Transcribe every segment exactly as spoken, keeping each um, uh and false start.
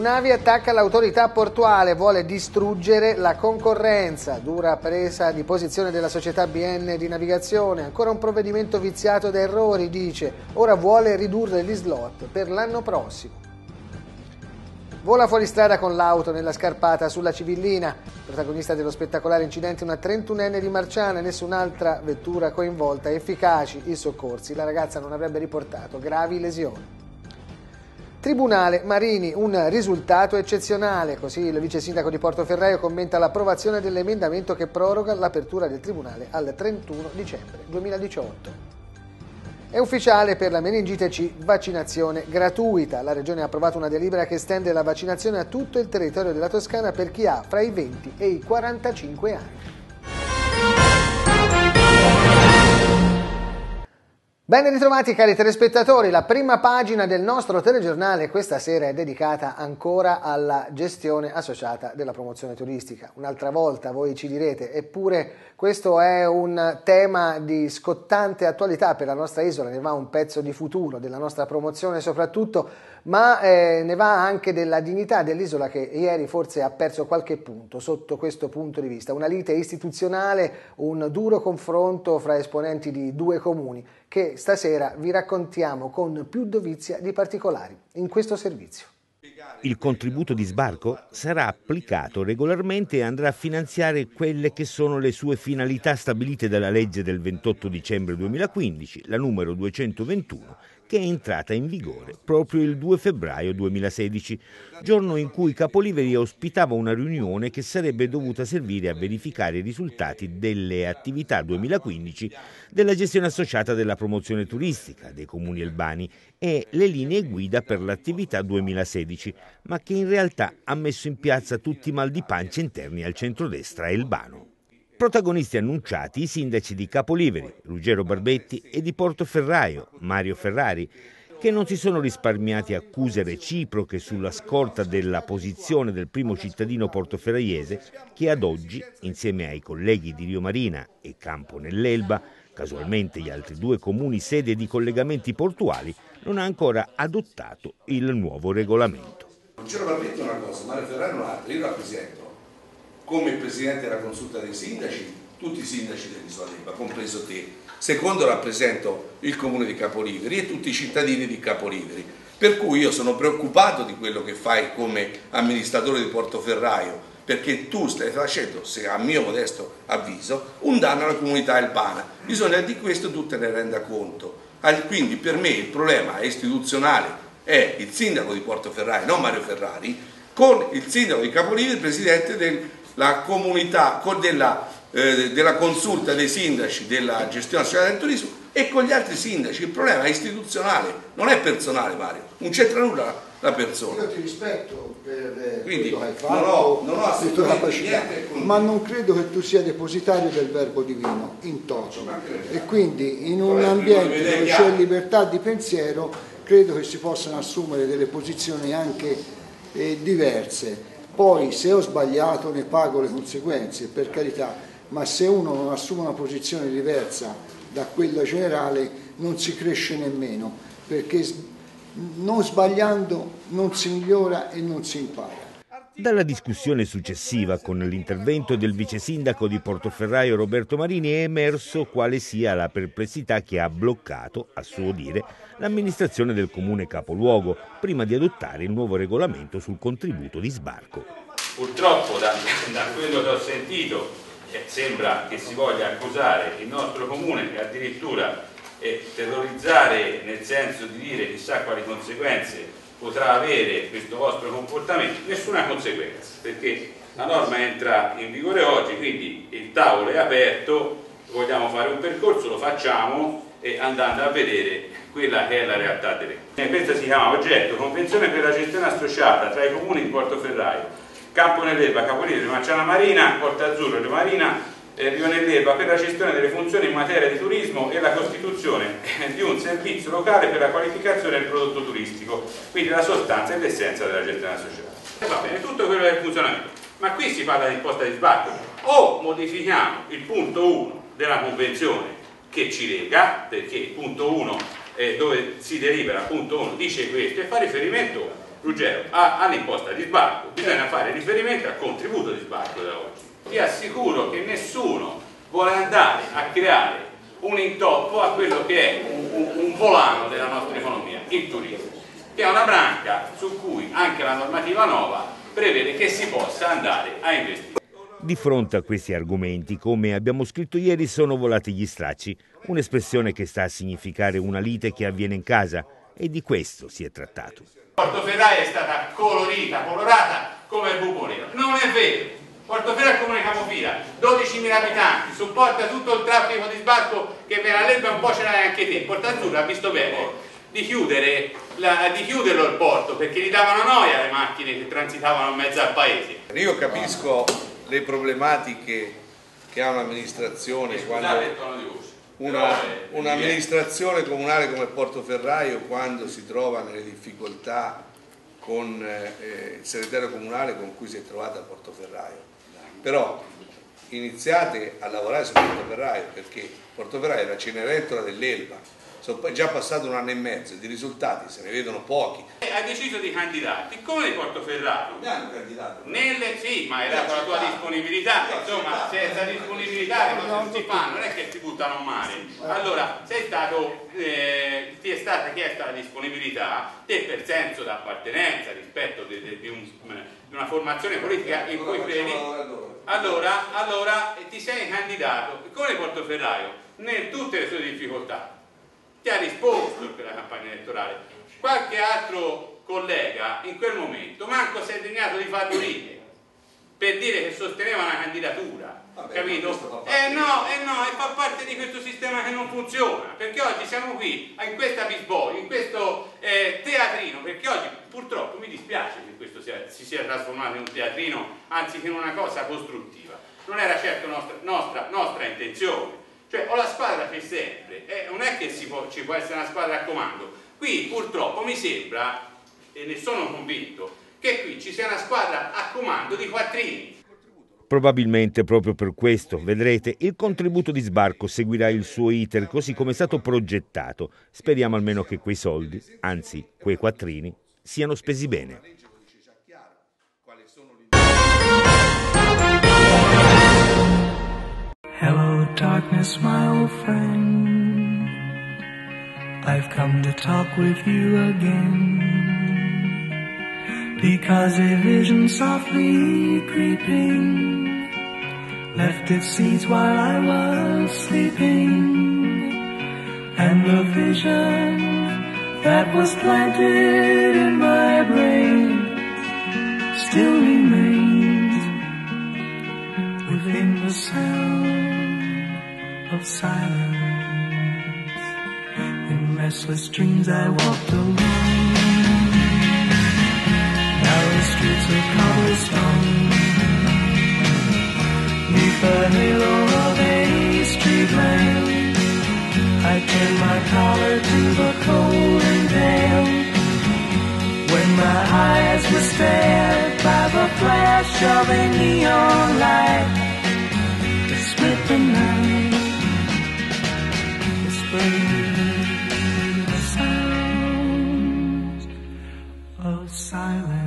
Navi attacca l'autorità portuale, vuole distruggere la concorrenza, dura presa di posizione della società B N di navigazione, ancora un provvedimento viziato da errori, dice, ora vuole ridurre gli slot per l'anno prossimo. Vola fuori strada con l'auto nella scarpata sulla Civillina, protagonista dello spettacolare incidente una trentunenne di Marciana, nessun'altra vettura coinvolta, efficaci i soccorsi, la ragazza non avrebbe riportato gravi lesioni. Tribunale Marini, un risultato eccezionale, così il vice sindaco di Portoferraio commenta l'approvazione dell'emendamento che proroga l'apertura del tribunale al trentuno dicembre duemiladiciotto. È ufficiale per la meningite C, vaccinazione gratuita. La Regione ha approvato una delibera che estende la vaccinazione a tutto il territorio della Toscana per chi ha fra i venti e i quarantacinque anni. Ben ritrovati cari telespettatori, la prima pagina del nostro telegiornale questa sera è dedicata ancora alla gestione associata della promozione turistica. Un'altra volta voi ci direte, eppure questo è un tema di scottante attualità per la nostra isola, ne va un pezzo di futuro della nostra promozione soprattutto, ma eh, ne va anche della dignità dell'isola che ieri forse ha perso qualche punto sotto questo punto di vista. Una lite istituzionale, un duro confronto fra esponenti di due comuni che stasera vi raccontiamo con più dovizia di particolari in questo servizio. Il contributo di sbarco sarà applicato regolarmente e andrà a finanziare quelle che sono le sue finalità stabilite dalla legge del ventotto dicembre duemilaquindici, la numero duecentoventuno, che è entrata in vigore proprio il due febbraio duemilasedici, giorno in cui Capoliveri ospitava una riunione che sarebbe dovuta servire a verificare i risultati delle attività duemilaquindici della gestione associata della promozione turistica dei comuni albani e le linee guida per l'attività duemilasedici, ma che in realtà ha messo in piazza tutti i mal di pancia interni al centrodestra albano. Protagonisti annunciati i sindaci di Capoliveri, Ruggero Barbetti, e di Portoferraio, Mario Ferrari, che non si sono risparmiati accuse reciproche sulla scorta della posizione del primo cittadino portoferraiese che ad oggi, insieme ai colleghi di Rio Marina e Campo nell'Elba, casualmente gli altri due comuni sede di collegamenti portuali, non ha ancora adottato il nuovo regolamento. Ruggero Barbetti è una cosa, Mario Ferrari un'altra, io rappresento come il presidente della consulta dei sindaci, tutti i sindaci dell'isola d'Elba, compreso te. Secondo rappresento il comune di Capoliveri e tutti i cittadini di Capoliveri. Per cui io sono preoccupato di quello che fai come amministratore di Portoferraio, perché tu stai facendo, se a mio modesto avviso, un danno alla comunità albana. Bisogna di questo tu te ne renda conto. Quindi per me il problema istituzionale è il sindaco di Portoferraio, non Mario Ferrari, con il sindaco di Capoliveri, il presidente del la comunità con della, eh, della consulta dei sindaci della gestione associata del turismo e con gli altri sindaci. Il problema è istituzionale, non è personale, Mario, non c'entra nulla la persona. Io ti rispetto per Quindi, quello che hai fatto, non ho, non ho assolutamente niente, ma non credo che tu sia depositario del verbo divino in toto, e quindi in un ambiente dove c'è libertà di pensiero credo che si possano assumere delle posizioni anche eh, diverse. Poi se ho sbagliato ne pago le conseguenze, per carità, ma se uno non assume una posizione diversa da quella generale non si cresce nemmeno, perché non sbagliando non si migliora e non si impara. Dalla discussione successiva con l'intervento del vice sindaco di Portoferraio Roberto Marini è emerso quale sia la perplessità che ha bloccato, a suo dire, l'amministrazione del comune capoluogo prima di adottare il nuovo regolamento sul contributo di sbarco. Purtroppo da, da quello che ho sentito eh, sembra che si voglia accusare il nostro comune e addirittura eh, terrorizzare, nel senso di dire chissà quali conseguenze potrà avere questo vostro comportamento. Nessuna conseguenza, perché la norma entra in vigore oggi, quindi il tavolo è aperto, vogliamo fare un percorso, lo facciamo e andando a vedere quella che è la realtà delle cose. Questa si chiama oggetto convenzione per la gestione associata tra i comuni di Portoferraio, Campo nell'Elba, Capoliveri, Marciana Marina, Porto Azzurro, Rio Marina, eh, Rio nell'Elba, per la gestione delle funzioni in materia di turismo e la costituzione di un servizio locale per la qualificazione del prodotto turistico, quindi la sostanza e l'essenza della gestione associata. E va bene, tutto quello del funzionamento, ma qui si parla di imposta di sbarco. O modifichiamo il punto uno della convenzione che ci lega, perché il punto uno eh, dove si delibera, punto uno dice questo e fa riferimento Ruggero, all'imposta di sbarco, bisogna fare riferimento al contributo di sbarco da oggi. Vi assicuro che nessuno vuole andare a creare un intoppo a quello che è un, un, un volano della nostra economia, il turismo, che è una branca su cui anche la normativa nuova prevede che si possa andare a investire. Di fronte a questi argomenti, come abbiamo scritto ieri, sono volati gli stracci, un'espressione che sta a significare una lite che avviene in casa, e di questo si è trattato. Portoferraio è stata colorita, colorata come il buco nero. Non è vero. Portoferraio è il comune capofila, dodicimila abitanti, supporta tutto il traffico di sbarco che viene all'Elba, un po' ce l'hai anche te. Porto Azzurro ha visto bene di, chiudere la, di chiuderlo il porto, perché gli davano noia le macchine che transitavano in mezzo al paese. Io capisco le problematiche che ha un'amministrazione quando una, un'amministrazione comunale come Portoferraio, quando si trova nelle difficoltà con eh, il segretario comunale con cui si è trovata a Portoferraio. Però iniziate a lavorare su Portoferraio, perché Portoferraio è la Cenerentola dell'Elba. Sono già passato un anno e mezzo, di risultati se ne vedono pochi. Ha deciso di candidarti, come di Portoferraio. Mi hanno candidato. Nelle, sì, ma era con la tua disponibilità, insomma, senza disponibilità le cose non si fanno, non è che si buttano in mare. Allora, sei stato, eh, ti è stata chiesta la disponibilità, te per senso d'appartenenza rispetto di, di, di, un, di una formazione politica in cui credi, allora, allora ti sei candidato, come Portoferraio, in tutte le sue difficoltà. Ti ha risposto per la campagna elettorale. Qualche altro collega in quel momento manco si è degnato di farlo ride per dire che sosteneva una candidatura. Vabbè, capito? Eh no, eh no, e fa parte di questo sistema che non funziona, perché oggi siamo qui in questa bisboglia, in questo eh, teatrino, perché oggi purtroppo mi dispiace che questo sia, si sia trasformato in un teatrino anziché in una cosa costruttiva. Non era certo nostra, nostra, nostra intenzione. Cioè, o la squadra c'è sempre, eh, non è che si può, ci può essere una squadra a comando. Qui purtroppo mi sembra, e ne sono convinto, che qui ci sia una squadra a comando di quattrini. Probabilmente proprio per questo, vedrete, il contributo di sbarco seguirà il suo iter così come è stato progettato. Speriamo almeno che quei soldi, anzi quei quattrini, siano spesi bene. Hello, darkness, my old friend. I've come to talk with you again, because a vision softly creeping left its seeds while I was sleeping, and the vision that was planted in my brain still remains within the sound of silence. In restless dreams I walked alone, narrow streets of cobblestone, neath the halo of a street lamp. I turned my collar to the cold and damp, when my eyes were stared by the flash of a neon light that split the night, whispering the sounds of silence.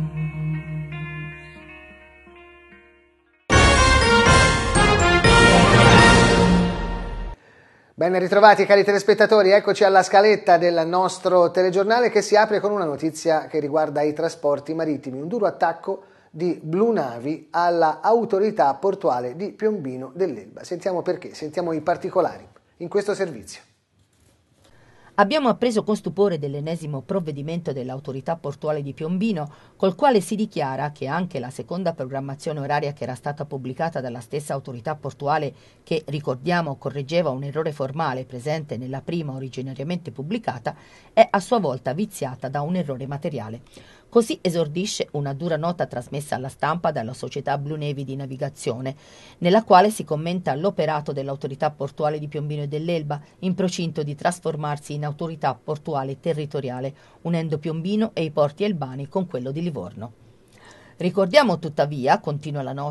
Ben ritrovati cari telespettatori, eccoci alla scaletta del nostro telegiornale che si apre con una notizia che riguarda i trasporti marittimi, un duro attacco di Blu Navi alla autorità portuale di Piombino dell'Elba. Sentiamo perché, sentiamo i particolari in questo servizio. Abbiamo appreso con stupore dell'ennesimo provvedimento dell'autorità portuale di Piombino, col quale si dichiara che anche la seconda programmazione oraria che era stata pubblicata dalla stessa autorità portuale, che, ricordiamo, correggeva un errore formale presente nella prima originariamente pubblicata, è a sua volta viziata da un errore materiale. Così esordisce una dura nota trasmessa alla stampa dalla società Blu Navi di navigazione, nella quale si commenta l'operato dell'autorità portuale di Piombino e dell'Elba in procinto di trasformarsi in autorità portuale territoriale, unendo Piombino e i porti elbani con quello di Livorno. Ricordiamo tuttavia, continua la nota,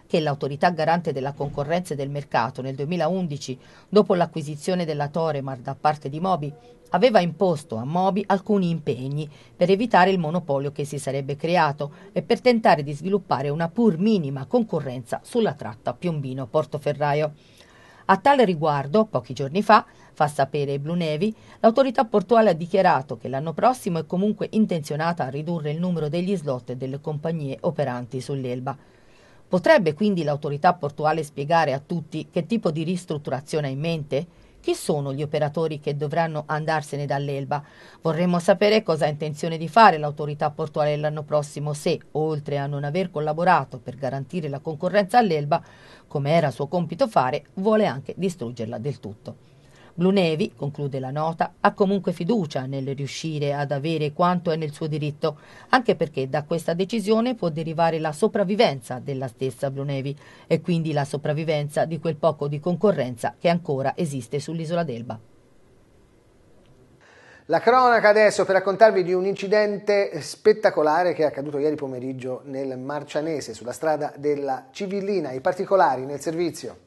che l'autorità garante della concorrenza e del mercato nel duemilaundici, dopo l'acquisizione della Toremar da parte di Moby, aveva imposto a Moby alcuni impegni per evitare il monopolio che si sarebbe creato e per tentare di sviluppare una pur minima concorrenza sulla tratta Piombino-Portoferraio. A tale riguardo, pochi giorni fa, fa sapere Blue Navy, l'autorità portuale ha dichiarato che l'anno prossimo è comunque intenzionata a ridurre il numero degli slot delle compagnie operanti sull'Elba. Potrebbe quindi l'autorità portuale spiegare a tutti che tipo di ristrutturazione ha in mente? Chi sono gli operatori che dovranno andarsene dall'Elba? Vorremmo sapere cosa ha intenzione di fare l'autorità portuale l'anno prossimo se, oltre a non aver collaborato per garantire la concorrenza all'Elba, come era suo compito fare, vuole anche distruggerla del tutto. Blue Navy, conclude la nota, ha comunque fiducia nel riuscire ad avere quanto è nel suo diritto, anche perché da questa decisione può derivare la sopravvivenza della stessa Blue Navy e quindi la sopravvivenza di quel poco di concorrenza che ancora esiste sull'isola d'Elba. La cronaca adesso per raccontarvi di un incidente spettacolare che è accaduto ieri pomeriggio nel Marcianese, sulla strada della Civillina. I particolari nel servizio.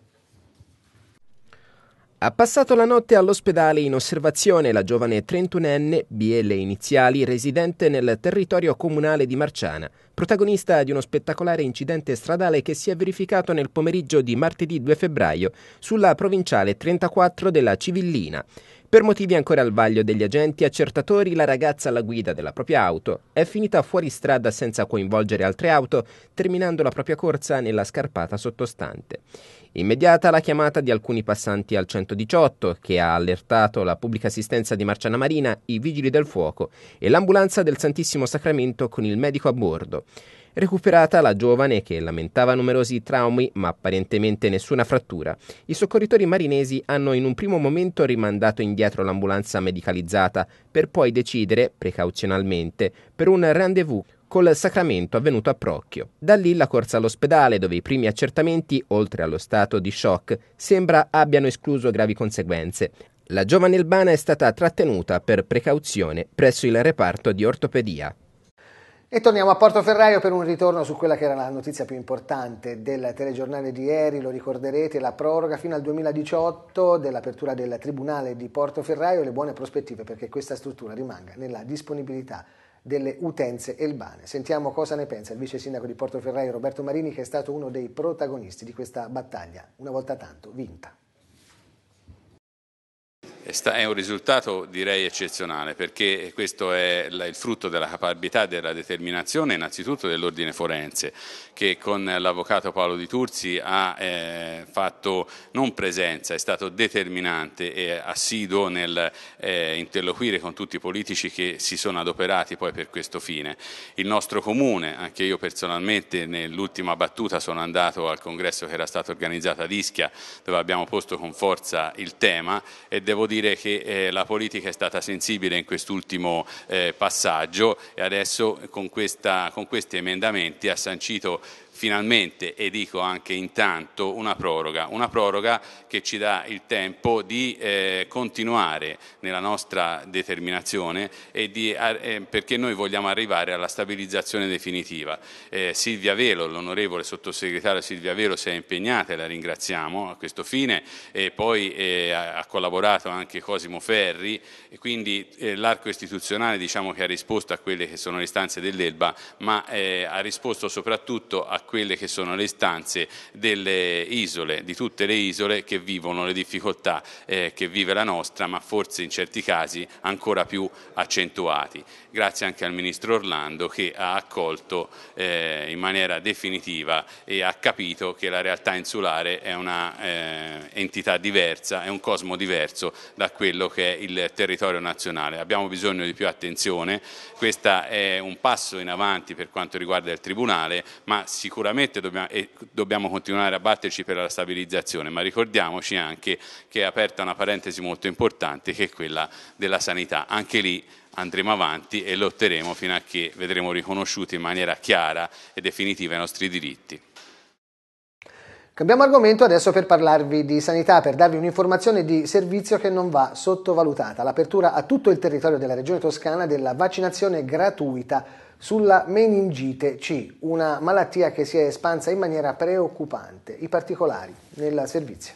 Ha passato la notte all'ospedale in osservazione la giovane trentunenne, B L iniziali, residente nel territorio comunale di Marciana, protagonista di uno spettacolare incidente stradale che si è verificato nel pomeriggio di martedì due febbraio sulla provinciale trentaquattro della Civillina. Per motivi ancora al vaglio degli agenti accertatori, la ragazza alla guida della propria auto è finita fuori strada senza coinvolgere altre auto, terminando la propria corsa nella scarpata sottostante. Immediata la chiamata di alcuni passanti al centodiciotto, che ha allertato la pubblica assistenza di Marciana Marina, i vigili del fuoco e l'ambulanza del Santissimo Sacramento con il medico a bordo. Recuperata la giovane, che lamentava numerosi traumi ma apparentemente nessuna frattura, i soccorritori marinesi hanno in un primo momento rimandato indietro l'ambulanza medicalizzata per poi decidere, precauzionalmente, per un rendezvous col Sacramento avvenuto a Procchio. Da lì la corsa all'ospedale, dove i primi accertamenti, oltre allo stato di shock, sembra abbiano escluso gravi conseguenze. La giovane elbana è stata trattenuta per precauzione presso il reparto di ortopedia. E torniamo a Portoferraio per un ritorno su quella che era la notizia più importante del telegiornale di ieri, lo ricorderete, la proroga fino al duemiladiciotto dell'apertura del Tribunale di Portoferraio e le buone prospettive perché questa struttura rimanga nella disponibilità delle utenze elbane. Sentiamo cosa ne pensa il vice sindaco di Portoferraio Roberto Marini, che è stato uno dei protagonisti di questa battaglia, una volta tanto vinta. È un risultato direi eccezionale, perché questo è il frutto della capacità e della determinazione innanzitutto dell'ordine forense, che con l'avvocato Paolo Di Tursi ha eh, fatto non presenza, è stato determinante e assiduo nel eh, interloquire con tutti i politici che si sono adoperati poi per questo fine. Il nostro comune, anche io personalmente nell'ultima battuta sono andato al congresso che era stato organizzato ad Ischia, dove abbiamo posto con forza il tema, e devo dire che eh, la politica è stata sensibile in quest'ultimo eh, passaggio e adesso con, questa, con questi emendamenti ha sancito finalmente, e dico anche intanto, una proroga, una proroga che ci dà il tempo di eh, continuare nella nostra determinazione e di, eh, perché noi vogliamo arrivare alla stabilizzazione definitiva. Eh, Silvia Velo, l'onorevole sottosegretario Silvia Velo si è impegnata e la ringraziamo a questo fine, e poi eh, ha collaborato anche Cosimo Ferri, e quindi eh, l'arco istituzionale diciamo che ha risposto a quelle che sono le istanze dell'Elba, ma eh, ha risposto soprattutto a quelle che sono le istanze delle isole, di tutte le isole che vivono le difficoltà eh, che vive la nostra, ma forse in certi casi ancora più accentuati. Grazie anche al Ministro Orlando, che ha accolto eh, in maniera definitiva e ha capito che la realtà insulare è una eh, entità diversa, è un cosmo diverso da quello che è il territorio nazionale. Abbiamo bisogno di più attenzione, questo è un passo in avanti per quanto riguarda il Tribunale, ma sicuramente dobbiamo, e dobbiamo continuare a batterci per la stabilizzazione, ma ricordiamoci anche che è aperta una parentesi molto importante, che è quella della sanità. Anche lì andremo avanti e lotteremo fino a che vedremo riconosciuti in maniera chiara e definitiva i nostri diritti. Cambiamo argomento adesso per parlarvi di sanità, per darvi un'informazione di servizio che non va sottovalutata. L'apertura a tutto il territorio della Regione Toscana della vaccinazione gratuita sulla meningite C, una malattia che si è espansa in maniera preoccupante. I particolari nel servizio.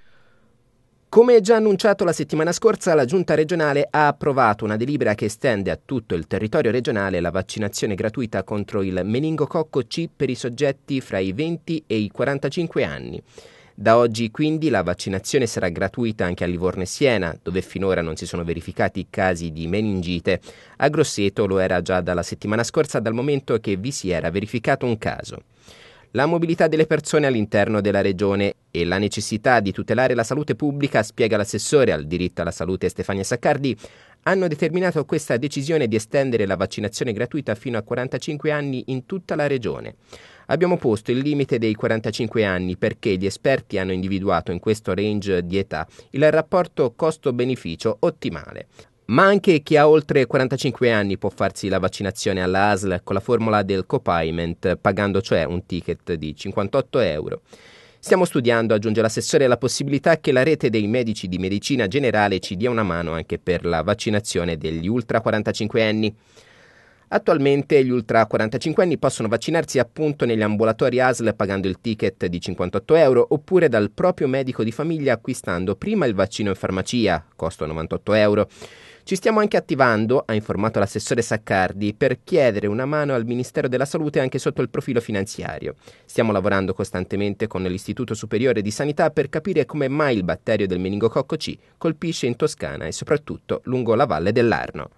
Come già annunciato la settimana scorsa, la Giunta regionale ha approvato una delibera che estende a tutto il territorio regionale la vaccinazione gratuita contro il meningococco C per i soggetti fra i venti e i quarantacinque anni. Da oggi quindi la vaccinazione sarà gratuita anche a Livorno e Siena, dove finora non si sono verificati casi di meningite. A Grosseto lo era già dalla settimana scorsa, dal momento che vi si era verificato un caso. La mobilità delle persone all'interno della regione e la necessità di tutelare la salute pubblica, spiega l'assessore al diritto alla salute Stefania Saccardi, hanno determinato questa decisione di estendere la vaccinazione gratuita fino a quarantacinque anni in tutta la regione. Abbiamo posto il limite dei quarantacinque anni perché gli esperti hanno individuato in questo range di età il rapporto costo-beneficio ottimale. Ma anche chi ha oltre quarantacinque anni può farsi la vaccinazione alla A S L con la formula del copayment, pagando cioè un ticket di cinquantotto euro. Stiamo studiando, aggiunge l'assessore, la possibilità che la rete dei medici di medicina generale ci dia una mano anche per la vaccinazione degli ultra quarantacinque anni. Attualmente gli ultra quarantacinque anni possono vaccinarsi appunto negli ambulatori A S L pagando il ticket di cinquantotto euro oppure dal proprio medico di famiglia acquistando prima il vaccino in farmacia, costo novantotto euro. Ci stiamo anche attivando, ha informato l'assessore Saccardi, per chiedere una mano al Ministero della Salute anche sotto il profilo finanziario. Stiamo lavorando costantemente con l'Istituto Superiore di Sanità per capire come mai il batterio del meningococco C colpisce in Toscana e soprattutto lungo la valle dell'Arno.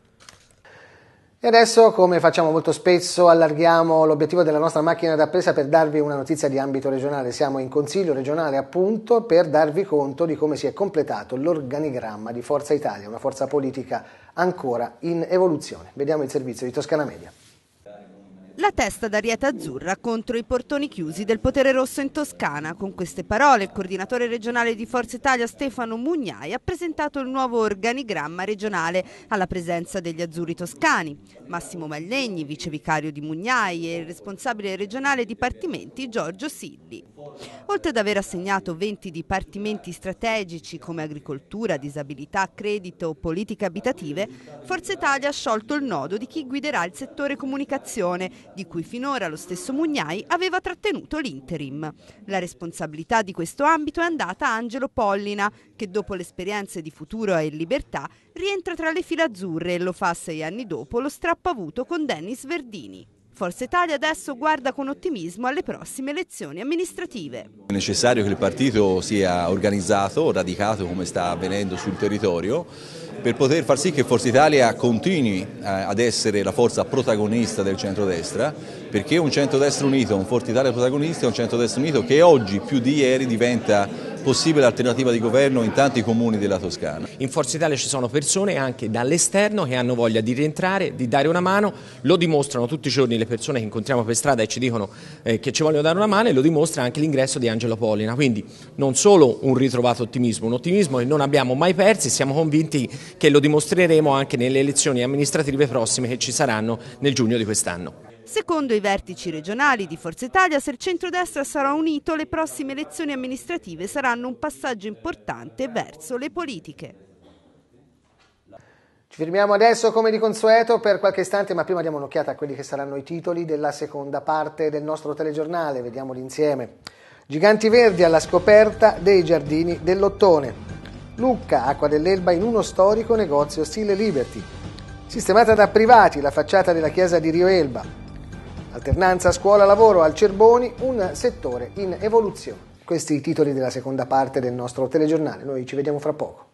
E adesso, come facciamo molto spesso, allarghiamo l'obiettivo della nostra macchina da presa per darvi una notizia di ambito regionale. Siamo in Consiglio regionale appunto per darvi conto di come si è completato l'organigramma di Forza Italia, una forza politica ancora in evoluzione. Vediamo il servizio di Toscana Media. La testa d'ariete azzurra contro i portoni chiusi del potere rosso in Toscana. Con queste parole il coordinatore regionale di Forza Italia Stefano Mugnai ha presentato il nuovo organigramma regionale alla presenza degli azzurri toscani. Massimo Mallegni, vicevicario di Mugnai, e il responsabile regionale dipartimenti Giorgio Silli. Oltre ad aver assegnato venti dipartimenti strategici come agricoltura, disabilità, credito o politiche abitative, Forza Italia ha sciolto il nodo di chi guiderà il settore comunicazione, di cui finora lo stesso Mugnai aveva trattenuto l'interim. La responsabilità di questo ambito è andata a Angelo Pollina, che dopo le esperienze di Futuro e Libertà rientra tra le file azzurre e lo fa sei anni dopo lo strappo avuto con Dennis Verdini. Forza Italia adesso guarda con ottimismo alle prossime elezioni amministrative. È necessario che il partito sia organizzato, radicato come sta avvenendo sul territorio, per poter far sì che Forza Italia continui ad essere la forza protagonista del centrodestra, perché un centrodestra unito, un Forza Italia protagonista è un centrodestra unito che oggi più di ieri diventa possibile alternativa di governo in tanti comuni della Toscana. In Forza Italia ci sono persone anche dall'esterno che hanno voglia di rientrare, di dare una mano, lo dimostrano tutti i giorni le persone che incontriamo per strada e ci dicono eh, che ci vogliono dare una mano, e lo dimostra anche l'ingresso di Angelo Pollina, quindi non solo un ritrovato ottimismo, un ottimismo che non abbiamo mai perso e siamo convinti che lo dimostreremo anche nelle elezioni amministrative prossime che ci saranno nel giugno di quest'anno. Secondo i vertici regionali di Forza Italia, se il centrodestra sarà unito, le prossime elezioni amministrative saranno un passaggio importante verso le politiche. Ci fermiamo adesso come di consueto per qualche istante, ma prima diamo un'occhiata a quelli che saranno i titoli della seconda parte del nostro telegiornale. Vediamoli insieme. Giganti verdi alla scoperta dei giardini dell'Ottone. Lucca, Acqua dell'Elba in uno storico negozio stile Liberty. Sistemata da privati la facciata della chiesa di Rio Elba. Alternanza scuola-lavoro al Cerboni, un settore in evoluzione. Questi i titoli della seconda parte del nostro telegiornale. Noi ci vediamo fra poco.